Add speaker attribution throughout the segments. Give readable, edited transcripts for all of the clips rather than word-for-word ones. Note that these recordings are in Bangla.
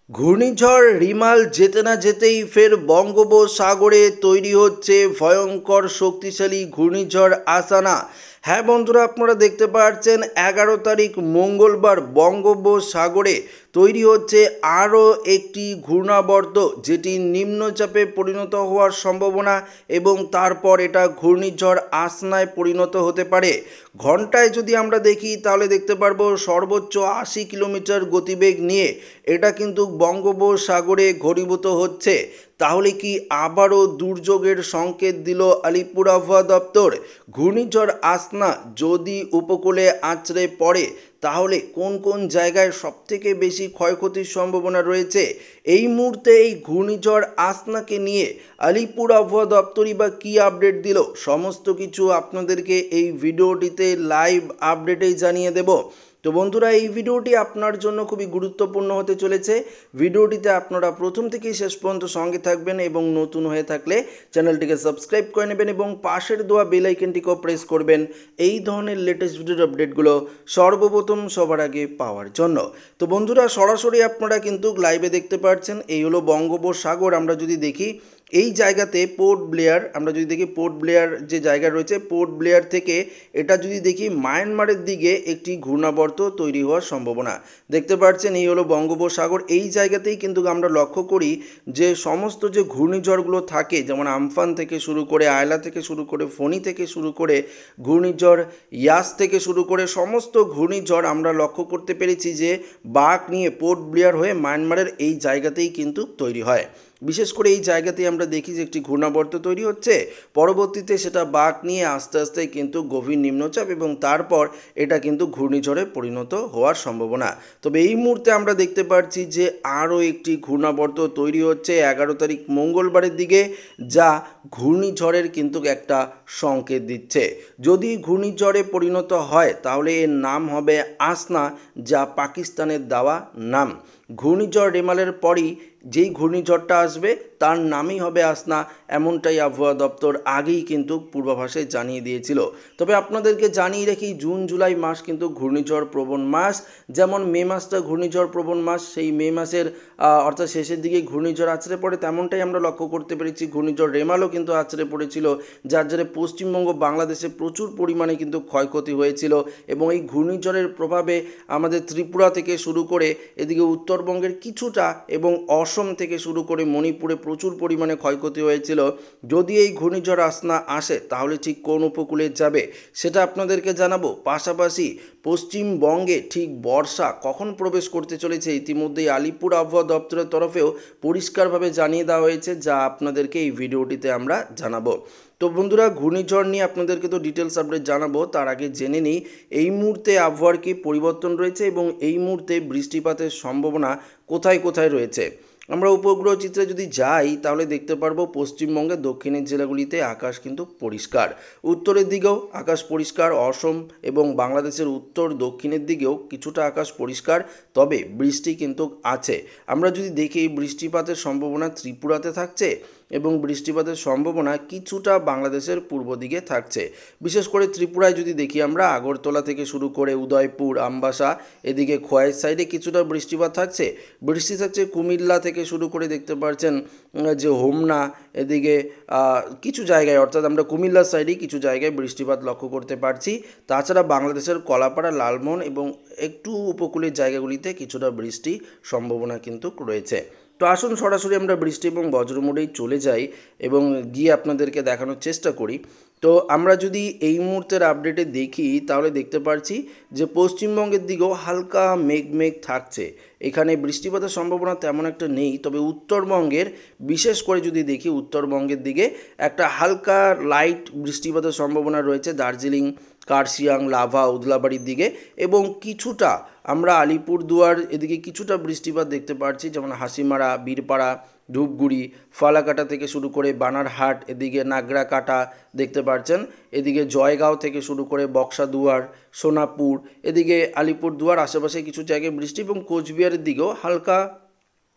Speaker 1: ঘূর্ণিঝড় রিমাল যেতে না যেতেই ফের বঙ্গোপসাগরে তৈরি হচ্ছে ভয়ঙ্কর শক্তিশালী ঘূর্ণিঝড় আসানা। হ্যাঁ বন্ধুরা, আপনারা দেখতে পাচ্ছেন 11 তারিখ মঙ্গলবার বঙ্গোপসাগরে তৈরি হচ্ছে আরও একটি ঘূর্ণাবর্ত, যেটি নিম্নচাপে পরিণত হওয়ার সম্ভাবনা এবং তারপর এটা ঘূর্ণিঝড় আসনায় পরিণত হতে পারে। ঘন্টায় যদি আমরা দেখি তাহলে দেখতে পারবো সর্বোচ্চ 80 কিলোমিটার গতিবেগ নিয়ে এটা কিন্তু বঙ্গোপসাগরে ঘনীভূত হচ্ছে। তাহলে কি আবারও দুর্যোগের সংকেত দিল আলিপুর আবহাওয়া দপ্তর? ঘূর্ণিঝড় আসনা যদি উপকূলে আছড়ে পড়ে তাহলে কোন কোন জায়গায় সবথেকে বেশি ক্ষয়ক্ষতির সম্ভাবনা রয়েছে? এই মুহূর্তে এই ঘূর্ণিঝড় আসনাকে নিয়ে আলিপুর আবহাওয়া দপ্তরই বা কী আপডেট দিল, সমস্ত কিছু আপনাদেরকে এই ভিডিওটিতে লাইভ আপডেটেই জানিয়ে দেব। তো বন্ধুরা, এই ভিডিওটি আপনার জন্য খুবই গুরুত্বপূর্ণ হতে চলেছে। ভিডিওটিতে আপনারা প্রথম থেকেই শেষ পর্যন্ত সঙ্গে থাকবেন এবং নতুন হয়ে থাকলে চ্যানেলটিকে সাবস্ক্রাইব করে নেবেন এবং পাশের দেওয়া বেল আইকনটিকেও প্রেস করবেন এই ধরনের লেটেস্ট ভিডিওর আপডেটগুলো সর্বপ্রথম সবার আগে পাওয়ার জন্য। তো বন্ধুরা, সরাসরি আপনারা কিন্তু লাইভে দেখতে পাচ্ছেন এই হলো বঙ্গোপসাগর। আমরা যদি দেখি এই জায়গাতে পোর্ট ব্লেয়ার, আমরা যদি দেখি পোর্ট ব্লেয়ার যে জায়গা রয়েছে, পোর্ট ব্লেয়ার থেকে এটা যদি দেখি মায়ানমারের দিকে একটি ঘূর্ণাবর্ত তৈরি হওয়ার সম্ভাবনা দেখতে পাচ্ছেন। এই হলো বঙ্গোপসাগর। এই জায়গাতেই কিন্তু আমরা লক্ষ্য করি যে সমস্ত যে ঘূর্ণিঝড়গুলো থাকে, যেমন আমফান থেকে শুরু করে, আয়লা থেকে শুরু করে, ফণী থেকে শুরু করে, ঘূর্ণিঝড় ইয়াস থেকে শুরু করে সমস্ত ঘূর্ণিঝড় আমরা লক্ষ্য করতে পেরেছি যে বাঁক নিয়ে পোর্ট ব্লেয়ার হয়ে মায়ানমারের এই জায়গাতেই কিন্তু তৈরি হয়। বিশেষ করে এই জায়গাতেই আমরা দেখি যে একটি ঘূর্ণাবর্ত তৈরি হচ্ছে, পরবর্তীতে সেটা বাঁক নিয়ে আস্তে আস্তে কিন্তু গভীর নিম্নচাপ এবং তারপর এটা কিন্তু ঘূর্ণিঝড়ে পরিণত হওয়ার সম্ভাবনা। তবে এই মুহূর্তে আমরা দেখতে পাচ্ছি যে আরও একটি ঘূর্ণাবর্ত তৈরি হচ্ছে 11 তারিখ মঙ্গলবারের দিকে, যা ঘূর্ণিঝড়ের কিন্তু একটা সংকেত দিচ্ছে। যদি ঘূর্ণিঝড়ে পরিণত হয় তাহলে এর নাম হবে আসনা, যা পাকিস্তানের দেওয়া নাম। ঘূর্ণিঝড় রেমালের পরই যেই ঘূর্ণিঝড়টা আসবে তার নামই হবে আসনা, এমনটাই আবহাওয়া দপ্তর আগেই কিন্তু পূর্বাভাসে জানিয়ে দিয়েছিল। তবে আপনাদেরকে জানিয়ে রাখি, জুন জুলাই মাস কিন্তু ঘূর্ণিঝড় প্রবণ মাস। যেমন মে মাসটা ঘূর্ণিঝড় প্রবণ মাস, সেই মে মাসের অর্থাৎ শেষের দিকে ঘূর্ণিঝড় আছড়ে পড়ে, তেমনটাই আমরা লক্ষ্য করতে পেরেছি। ঘূর্ণিঝড় রেমালও কিন্তু আছড়ে পড়েছিল, যার জেরে পশ্চিমবঙ্গ বাংলাদেশে প্রচুর পরিমাণে কিন্তু ক্ষয়ক্ষতি হয়েছিল এবং এই ঘূর্ণিঝড়ের প্রভাবে আমাদের ত্রিপুরা থেকে শুরু করে এদিকে উত্তরবঙ্গের কিছুটা এবং অসম থেকে শুরু করে মণিপুরে প্রচুর পরিমাণে ক্ষয়ক্ষতি হয়েছিল। যদি এই ঘূর্ণিঝড় আসনা আসে তাহলে ঠিক কোন উপকূলে যাবে সেটা আপনাদেরকে জানাবো। পাশাপাশি পশ্চিমবঙ্গে ঠিক বর্ষা কখন প্রবেশ করতে চলেছে ইতিমধ্যেই আলিপুর আবহাওয়া দপ্তরের তরফেও পরিষ্কারভাবে জানিয়ে দেওয়া হয়েছে, যা আপনাদেরকে এই ভিডিওটিতে আমরা জানাবো। তো বন্ধুরা, ঘূর্ণিঝড় নিয়ে আপনাদেরকে তো ডিটেলস আপডেট জানাবো, তার আগে জেনে নিই এই মুহূর্তে আবহাওয়ার কী পরিবর্তন রয়েছে এবং এই মুহূর্তে বৃষ্টিপাতের সম্ভাবনা কোথায় কোথায় রয়েছে। আমরা উপগ্রহ চিত্রে যদি যাই তাহলে দেখতে পারবো পশ্চিমবঙ্গের দক্ষিণের জেলাগুলিতে আকাশ কিন্তু পরিষ্কার, উত্তরের দিকেও আকাশ পরিষ্কার, অসম এবং বাংলাদেশের উত্তর দক্ষিণের দিকেও কিছুটা আকাশ পরিষ্কার, তবে বৃষ্টি কিন্তু আছে। আমরা যদি দেখি বৃষ্টিপাতের সম্ভাবনা ত্রিপুরাতে থাকছে এবং বৃষ্টিপাতের সম্ভাবনা কিছুটা বাংলাদেশের পূর্ব দিকে থাকছে। বিশেষ করে ত্রিপুরায় যদি দেখি আমরা আগরতলা থেকে শুরু করে উদয়পুর, আমবাসা, এদিকে খোয়াইশ সাইডে কিছুটা বৃষ্টিপাত থাকছে। বৃষ্টি থাকছে কুমিল্লা থেকে শুরু করে দেখতে পাচ্ছেন যে হোমনা, এদিকে কিছু জায়গায়, অর্থাৎ আমরা কুমিল্লার সাইডেই কিছু জায়গায় বৃষ্টিপাত লক্ষ্য করতে পারছি। তাছাড়া বাংলাদেশের কলাপাড়া, লালমোহন এবং একটু উপকূলের জায়গাগুলিতে কিছুটা বৃষ্টি সম্ভাবনা কিন্তু রয়েছে। তো আসুন সরাসরি আমরা বৃষ্টি এবং বজ্র মোডেই চলে যাই এবং গিয়ে আপনাদেরকে দেখানোর চেষ্টা করি। তো আমরা যদি এই মুহূর্তের আপডেটে দেখি তাহলে দেখতে পাচ্ছি যে পশ্চিমবঙ্গের দিকেও হালকা মেঘ থাকছে, এখানে বৃষ্টিপাতের সম্ভাবনা তেমন একটা নেই। তবে উত্তরবঙ্গের, বিশেষ করে যদি দেখি উত্তরবঙ্গের দিকে একটা হালকা লাইট বৃষ্টিপাতের সম্ভাবনা রয়েছে দার্জিলিং, কার্শিয়াং, লাভা, উদলাবাড়ির দিকে এবং কিছুটা আমরা আলিপুরদুয়ার এদিকে কিছুটা বৃষ্টিপাত দেখতে পাচ্ছি, যেমন হাসিমারা, বীরপাড়া, ধূপগুড়ি, ফালাকাটা থেকে শুরু করে বানারহাট, এদিকে নাগরাকাটা দেখতে পাচ্ছেন, এদিকে জয়গাঁও থেকে শুরু করে বক্সাদুয়ার, সোনাপুর, এদিকে আলিপুরদুয়ার আশেপাশে কিছু জায়গায় বৃষ্টি এবং কোচবিহারের দিকেও হালকা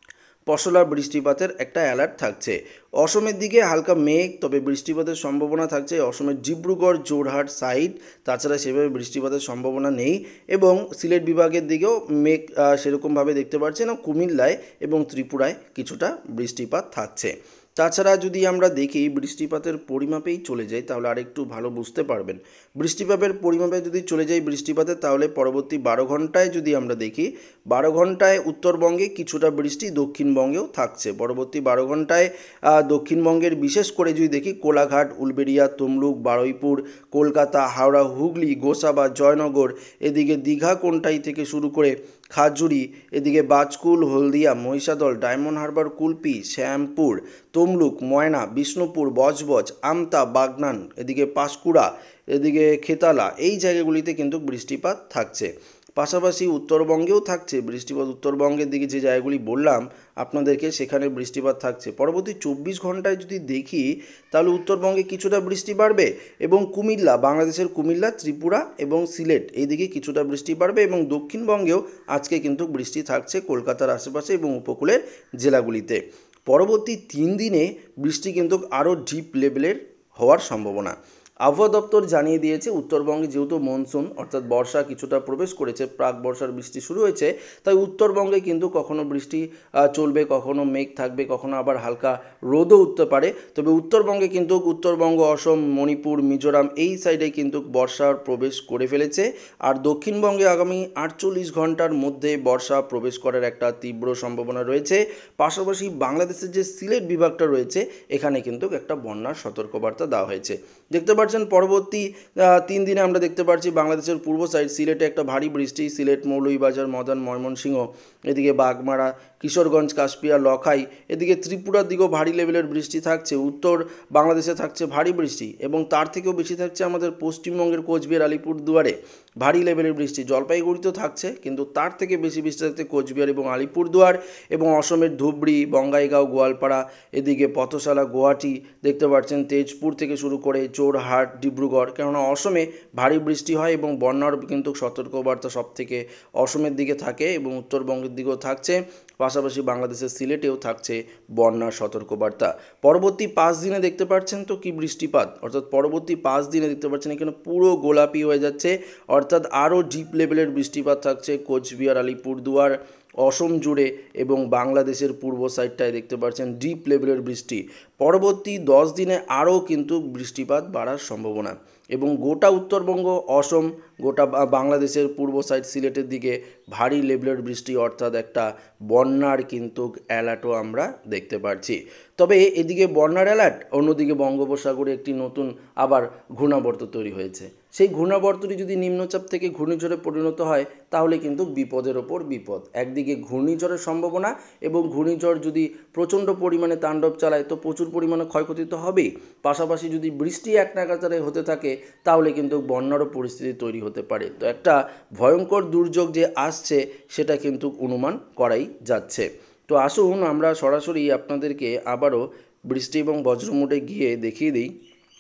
Speaker 1: পশলা বৃষ্টিপাতের একটা অ্যালার্ট থাকছে। অসমের দিকে হালকা মেঘ, তবে বৃষ্টিপাতের সম্ভাবনা থাকছে অসমের ডিব্রুগড় জোরহাট সাইড, তাছাড়া সেভাবে বৃষ্টিপাতের সম্ভাবনা নেই। এবং সিলেট বিভাগের দিকেও মেঘ সেরকমভাবে দেখতে পাচ্ছি না। কুমিল্লায় এবং ত্রিপুরায় কিছুটা বৃষ্টিপাত থাকছে। তাছাড়া যদি আমরা দেখি বৃষ্টিপাতের পরিমাপেই চলে যাই তাহলে আরেকটু ভালো বুঝতে পারবেন। বৃষ্টিপাতের পরিমাপে যদি চলে যাই বৃষ্টিপাতের, তাহলে পরবর্তী 12 ঘন্টায় যদি আমরা দেখি, 12 ঘন্টায় উত্তরবঙ্গে কিছুটা বৃষ্টি, দক্ষিণবঙ্গেও থাকছে। পরবর্তী 12 ঘন্টায় দক্ষিণবঙ্গের বিশেষ করে যদি দেখি কোলাঘাট, উলবেড়িয়া, তমলুক, বারুইপুর, কলকাতা, হাওড়া, হুগলি, গোসাবা, জয়নগর, এদিকে দীঘা কোনটাই থেকে শুরু করে খাজুরি, এদিকে বাজকুল, হলদিয়া, মহিষাদল, ডায়মন্ড হারবার, কুলপি, শ্যামপুর, তমলুক, ময়না, বিষ্ণুপুর, বজবজ, আমতা, বাগনান, এদিকে পাঁশকুড়া, এদিকে খেতালা, এই জায়গাগুলিতে কিন্তু বৃষ্টিপাত থাকছে। পাশাপাশি উত্তরবঙ্গেও থাকছে বৃষ্টিপাত। উত্তরবঙ্গের দিকে যে জায়গাগুলি বললাম আপনাদেরকে, সেখানে বৃষ্টিপাত থাকছে। পরবর্তী 24 ঘন্টায় যদি দেখি তাহলে উত্তরবঙ্গে কিছুটা বৃষ্টি বাড়বে এবং কুমিল্লা, বাংলাদেশের কুমিল্লা, ত্রিপুরা এবং সিলেট এই দিকে কিছুটা বৃষ্টি বাড়বে এবং দক্ষিণবঙ্গেও আজকে কিন্তু বৃষ্টি থাকছে কলকাতার আশেপাশে এবং উপকূলের জেলাগুলিতে। পরবর্তী 3 দিনে বৃষ্টি কিন্তু আরও ডিপ লেভেলের হওয়ার সম্ভাবনা। আবহাওয়া দপ্তর জানিয়ে দিয়েছে উত্তরবঙ্গে যেহেতু মনসুন অর্থাৎ বর্ষা কিছুটা প্রবেশ করেছে, প্রাক বর্ষার বৃষ্টি শুরু হয়েছে, তাই উত্তরবঙ্গে কিন্তু কখনো বৃষ্টি চলবে, কখনো মেঘ থাকবে, কখনো আবার হালকা রোদও উঠতে পারে। তবে উত্তরবঙ্গে কিন্তু উত্তরবঙ্গ, অসম, মণিপুর, মিজোরাম এই সাইডে কিন্তু বর্ষার প্রবেশ করে ফেলেছে। আর দক্ষিণবঙ্গে আগামী 48 ঘন্টার মধ্যে বর্ষা প্রবেশ করার একটা তীব্র সম্ভাবনা রয়েছে। পাশাপাশি বাংলাদেশের যে সিলেট বিভাগটা রয়েছে এখানে কিন্তু একটা বন্যার সতর্কবার্তা দেওয়া হয়েছে। দেখতে পাচ্ছেন পরবর্তী 3 দিনে আমরা দেখতে পাচ্ছি বাংলাদেশের পূর্ব সাইড সিলেটে একটা ভারী বৃষ্টি, সিলেট, মৌলভীবাজার, মদন, ময়মনসিংহ, এদিকে বাগমারা, কিশোরগঞ্জ, কাশপিয়া, লখাই, এদিকে ত্রিপুরার দিকেও ভারী লেভেলের বৃষ্টি থাকছে। উত্তর বাংলাদেশে থাকছে ভারী বৃষ্টি এবং তার থেকেও বেশি থাকছে আমাদের পশ্চিমবঙ্গের কোচবিহার, আলিপুরদুয়ারে ভারী লেভেলের বৃষ্টি। জলপাইগুড়িতেও থাকছে, কিন্তু তার থেকে বেশি বৃষ্টি থাকছে কোচবিহার এবং আলিপুরদুয়ার এবং অসমের ধুবড়ি, বঙ্গাইগাঁও, গোয়ালপাড়া, এদিকে পথশালা, গুয়াহাটি, দেখতে পাচ্ছেন তেজপুর থেকে শুরু করে জোরহাট, ডিব্রুগড়। কেননা অসমে ভারী বৃষ্টি হয় এবং বন্যার কিন্তু সতর্কবার্তা সব থেকে অসমের দিকে থাকে এবং উত্তরবঙ্গের দিকেও থাকছে। পাশাপাশি বাংলাদেশের সিলেটেও থাকছে বন্যার সতর্কবার্তা। পরবর্তী 5 দিনে দেখতে পাচ্ছেন তো কি বৃষ্টিপাত, অর্থাৎ পরবর্তী 5 দিনে দেখতে পাচ্ছেন এখানে পুরো গোলাপি হয়ে যাচ্ছে, অর্থাৎ আরও ডিপ লেভেলের বৃষ্টিপাত থাকছে কোচবিহার, আলিপুরদুয়ার, অসম জুড়ে এবং বাংলাদেশের পূর্ব সাইডটায় দেখতে পাচ্ছেন ডিপ লেভেলের বৃষ্টি। পরবর্তী 10 দিনে আরও কিন্তু বৃষ্টিপাত বাড়ার সম্ভাবনা এবং গোটা উত্তরবঙ্গ, অসম, গোটা বাংলাদেশের পূর্ব সাইড সিলেটের দিকে ভারী লেভেলের বৃষ্টি, অর্থাৎ একটা বন্যার কিন্তু অ্যালার্টও আমরা দেখতে পাচ্ছি। তবে এদিকে বন্যার অ্যালার্ট, অন্যদিকে বঙ্গোপসাগরে একটি নতুন আবার ঘূর্ণাবর্ত তৈরি হয়েছে। সেই ঘূর্ণাবর্তটি যদি নিম্নচাপ থেকে ঘূর্ণিঝড়ে পরিণত হয় তাহলে কিন্তু বিপদের ওপর বিপদ। একদিকে ঘূর্ণিঝড়ের সম্ভাবনা এবং ঘূর্ণিঝড় যদি প্রচণ্ড পরিমাণে তাণ্ডব চালায় তো প্রচুর পরিমাণে ক্ষয়ক্ষতি তো হবেই, পাশাপাশি যদি বৃষ্টি এক নাগাতারে হতে থাকে তাহলে কিন্তু বন্যারও পরিস্থিতি তৈরি হতে পারে। তো একটা ভয়ঙ্কর দুর্যোগ যে আসছে সেটা কিন্তু অনুমান করাই যাচ্ছে। তো আসুন আমরা সরাসরি আপনাদেরকে আবারও বৃষ্টি এবং বজ্রমুটে গিয়ে দেখিয়ে দিই।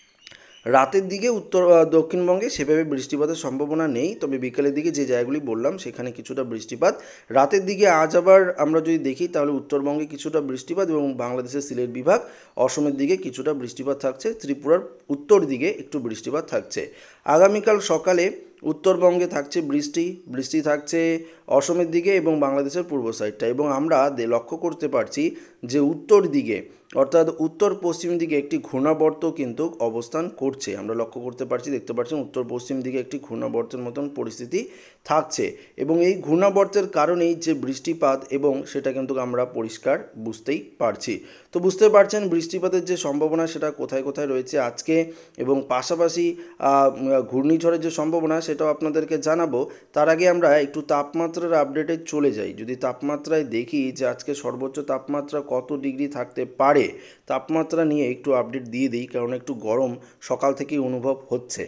Speaker 1: রাতের দিকে দক্ষিণবঙ্গে সেভাবে বৃষ্টিপাতের সম্ভাবনা নেই, তবে বিকেলের দিকে যে জায়গাগুলি বললাম সেখানে কিছুটা বৃষ্টিপাত। রাতের দিকে আজ আবার আমরা যদি দেখি তাহলে উত্তরবঙ্গে কিছুটা বৃষ্টিপাত এবং বাংলাদেশের সিলেট বিভাগ, অসমের দিকে কিছুটা বৃষ্টিপাত থাকছে, ত্রিপুরার উত্তর দিকে একটু বৃষ্টিপাত থাকছে। আগামীকাল সকালে উত্তরবঙ্গে থাকছে বৃষ্টি থাকছে অসমের দিকে এবং বাংলাদেশের পূর্ব সাইডটা, এবং আমরা লক্ষ্য করতে পারছি যে উত্তর দিকে অর্থাৎ উত্তর পশ্চিম দিকে একটি ঘূর্ণাবর্ত কিন্তু অবস্থান করছে। আমরা লক্ষ্য করতে পারছি, দেখতে পাচ্ছেন উত্তর পশ্চিম দিকে একটি ঘূর্ণাবর্তের মতন পরিস্থিতি থাকছে এবং এই ঘূর্ণাবর্তের কারণেই যে বৃষ্টিপাত এবং সেটা কিন্তু আমরা পরিষ্কার বুঝতেই পারছি। তো বুঝতে পারছেন বৃষ্টিপাতের যে সম্ভাবনা সেটা কোথায় কোথায় রয়েছে আজকে, এবং পাশাপাশি ঘূর্ণিঝড়ের যে সম্ভাবনা সেটাও আপনাদেরকে জানাবো। তার আগে আমরা একটু তাপমাত্রার আপডেটে চলে যাই। যদি তাপমাত্রায় দেখি যে আজকে সর্বোচ্চ তাপমাত্রা কত ডিগ্রি থাকতে পারে, তাপমাত্রা নিয়ে একটু আপডেট দিয়ে দিই, কারণ একটু গরম সকাল থেকেই অনুভব হচ্ছে।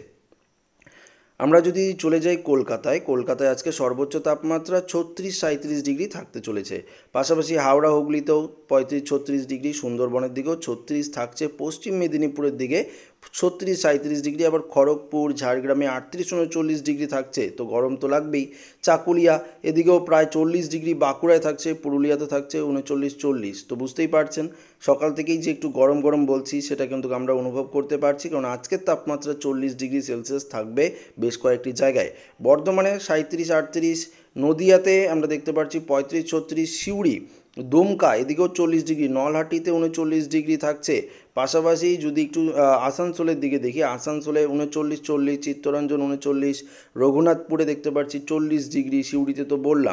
Speaker 1: আমরা যদি চলে যাই কলকাতায় আজকে সর্বোচ্চ তাপমাত্রা 36-37 ডিগ্রি থাকতে চলেছে। পাশাপাশি হাওড়া, হুগলিতেও 35-36 ডিগ্রি, সুন্দরবনের দিকেও 36 থাকছে, পশ্চিম মেদিনীপুরের দিকে 36-37 ডিগ্রি, আবার খড়গপুর ঝাড়গ্রামে 38-39 ডিগ্রি থাকছে, তো গরম তো লাগবেই। চাকুলিয়া এদিকেও প্রায় 40 ডিগ্রি, বাঁকুড়ায় থাকছে, পুরুলিয়াতে থাকছে 39-40। তো বুঝতেই পারছেন সকাল থেকেই যে একটু গরম গরম বলছি সেটা কিন্তু আমরা অনুভব করতে পারছি, কারণ আজকের তাপমাত্রা 40 ডিগ্রি সেলসিয়াস থাকবে বেশ কয়েকটি জায়গায়। বর্ধমানে 37-38, নদিয়াতে আমরা দেখতে পাচ্ছি 35-36, সিউড়ি দুমকা এদিকেও 40 ডিগ্রি, নলহাটিতে 39 ডিগ্রি থাকছে। পাশাপাশি যদি একটু আসানসোলের দিকে দেখি, আসানসোলে 39-40, চিত্তরঞ্জন 39, রঘুনাথপুরে দেখতে পাচ্ছি 40 ডিগ্রি, সিউড়িতে তো বললাম।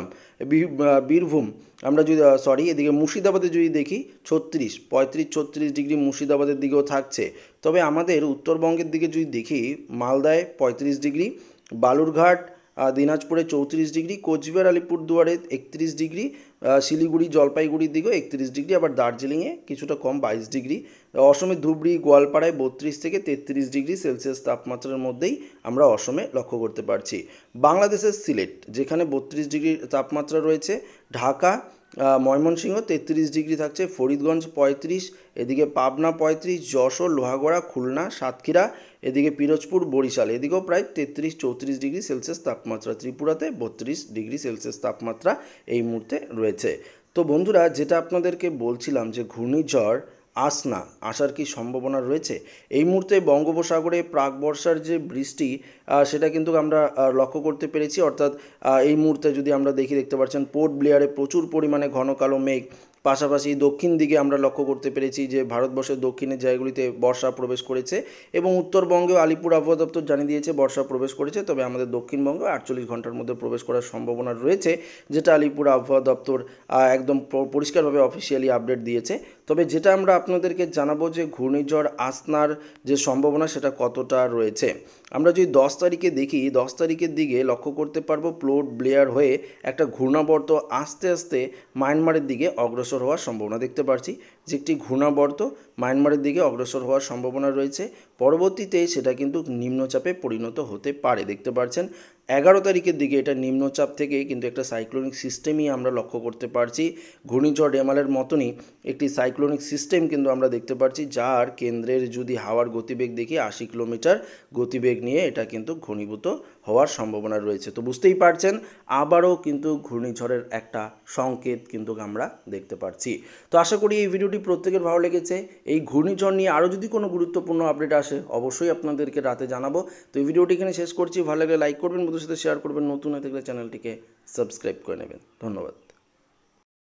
Speaker 1: বীরভূম আমরা যদি এদিকে মুর্শিদাবাদে যদি দেখি 35-36 ডিগ্রি মুর্শিদাবাদের দিকেও থাকছে। তবে আমাদের উত্তরবঙ্গের দিকে যদি দেখি, মালদায় 35 ডিগ্রি, বালুরঘাট দিনাজপুরে 34 ডিগ্রি, কোচবিহার আলিপুরদুয়ারে 31 ডিগ্রি, শিলিগুড়ি জলপাইগুড়ির দিকেও 31 ডিগ্রি, আবার দার্জিলিংয়ে কিছুটা কম 22 ডিগ্রি। অসমে ধুবড়ি গোয়ালপাড়ায় 32 থেকে 33 ডিগ্রি সেলসিয়াস তাপমাত্রার মধ্যেই আমরা অসমে লক্ষ্য করতে পারছি। বাংলাদেশের সিলেট যেখানে 32 ডিগ্রি তাপমাত্রা রয়েছে, ঢাকা ময়মনসিংহ 33 ডিগ্রি থাকছে, ফরিদগঞ্জ 35, এদিকে পাবনা 35, যশোর লোহাগড়া খুলনা সাতক্ষীরা, এদিকে পিরোজপুর বরিশাল এদিকেও প্রায় 33-34 ডিগ্রি সেলসিয়াস তাপমাত্রা। ত্রিপুরাতে 32 ডিগ্রি সেলসিয়াস তাপমাত্রা এই মুহূর্তে রয়েছে। তো বন্ধুরা, যেটা আপনাদেরকে বলছিলাম যে ঘূর্ণিঝড় আসনা আসার কি সম্ভাবনা রয়েছে, এই মুহূর্তে বঙ্গোপসাগরে প্রাক বর্ষার যে বৃষ্টি সেটা কিন্তু আমরা লক্ষ্য করতে পেরেছি। অর্থাৎ এই মুহূর্তে যদি আমরা দেখতে পাচ্ছেন পোর্ট ব্লেয়ারে প্রচুর পরিমাণে ঘন কালো মেঘ, পাশাপাশি দক্ষিণ দিকে আমরা লক্ষ্য করতে পেরেছি যে ভারতবর্ষের দক্ষিণের জায়গাগুলিতে বর্ষা প্রবেশ করেছে, এবং উত্তরবঙ্গেও আলিপুর আবহাওয়া দপ্তর জানিয়ে দিয়েছে বর্ষা প্রবেশ করেছে। তবে আমাদের দক্ষিণবঙ্গে 48 ঘন্টার মধ্যে প্রবেশ করার সম্ভাবনা রয়েছে, যেটা আলিপুর আবহাওয়া দপ্তর একদম পরিষ্কারভাবে অফিসিয়ালি আপডেট দিয়েছে। তবে যেটা আমরা আপনাদেরকে জানাবো যে ঘূর্ণিঝড় আসনার যে সম্ভাবনা সেটা কতটা রয়েছে। আমরা যদি 10 তারিখে দেখি, 10 তারিখের দিকে লক্ষ্য করতে পারবো পোর্ট ব্লেয়ার হয়ে একটা ঘূর্ণাবর্ত আস্তে আস্তে মায়ানমারের দিকে অগ্রসর হওয়ার সম্ভাবনা দেখতে পাচ্ছি, যে একটি ঘূর্ণাবর্ত মায়ানমারের দিকে অগ্রসর হওয়ার সম্ভাবনা রয়েছে। পরবর্তীতে সেটা কিন্তু নিম্নচাপে পরিণত হতে পারে। দেখতে পাচ্ছেন 11 তারিখের দিকে এটা নিম্নচাপ থেকে কিন্তু একটা সাইক্লোনিক সিস্টেমই আমরা লক্ষ্য করতে পারছি। ঘূর্ণিঝড় রেমালের মতনই একটি সাইক্লোনিক সিস্টেম কিন্তু আমরা দেখতে পাচ্ছি, যার কেন্দ্রের যদি হাওয়ার গতিবেগ দেখি 80 কিলোমিটার গতিবেগ নিয়ে এটা কিন্তু ঘনীভূত হওয়ার সম্ভাবনা রয়েছে। তো বুঝতেই পারছেন আবারও কিন্তু ঘূর্ণিঝড়ের একটা সংকেত কিন্তু আমরা দেখতে পাচ্ছি। তো আশা করি এই ভিডিওটি প্রত্যেকের ভালো লেগেছে। এই ঘূর্ণিঝড় নিয়ে আরও যদি কোনো গুরুত্বপূর্ণ আপডেট আসে অবশ্যই আপনাদেরকে রাতে জানাবো। তো এই ভিডিওটি এখানে শেষ করছি। ভালো লাগলে লাইক করবেন, বন্ধুদের সাথে শেয়ার করবেন, নতুন হয়ে থাকলে চ্যানেলটিকে সাবস্ক্রাইব করে নেবেন। ধন্যবাদ।